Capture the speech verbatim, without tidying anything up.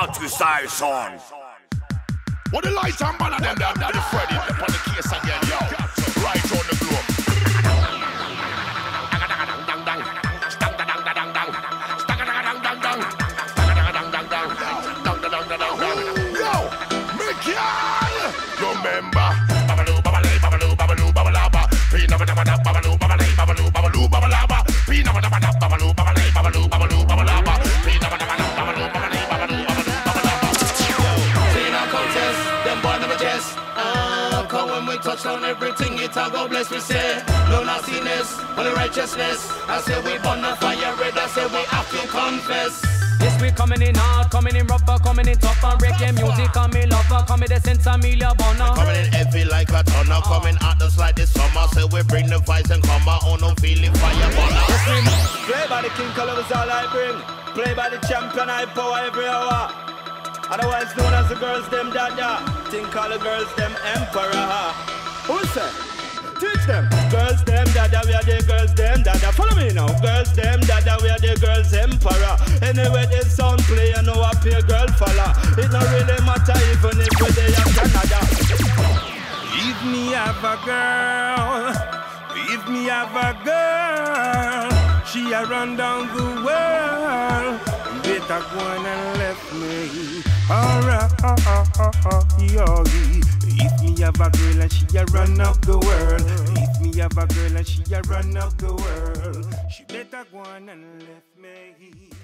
part two style sound. What the lights and banner them down, down the Freddy, up on the case again, yo. Right on the globe. Yo, Michael! Remember, babaloo, babaloo, babaloo, babaloo, babalaba. Pina badabada, babaloo, babaloo, babaloo, babaloo, babalaba. Pina badabada, babaloo, babaloo, babaloo, babaloo, babalaba. Pina badabada, babaloo, babaloo, babaloo, babaloo, babalaba. See no contest, them boy never jest. Ah, come when we touch on everything, it all go bless. We say no nastiness, only righteousness. I say we burn the fire red. I say we have to confess. This week coming in hard, coming in rougher, coming in tougher. Reggae music, coming lover, coming the sense of Amelia Bonner. Coming in heavy like a tonner, coming at us like this summer. Say we bring the vibes and come out on no feeling fire burner. Play by the king color is all I bring. Play by the champion, I power every hour. Otherwise known as the girls them dada. Think all the girls them emperor. Who say? Teach them. Girls them dada, we are the girls them dada. Follow me now. Girls them dada, we are the girls emperor. Anyway the sound play and no appear girl follow. It don't really matter even if we they are Canada. If me have a girl, if me have a girl, she a run down the world. Better go on and left me. Alright, oh, oh, oh, oh, yo. If me have a girl and she a run up the world. If me have a girl and she a run up the world. She better go on and left me.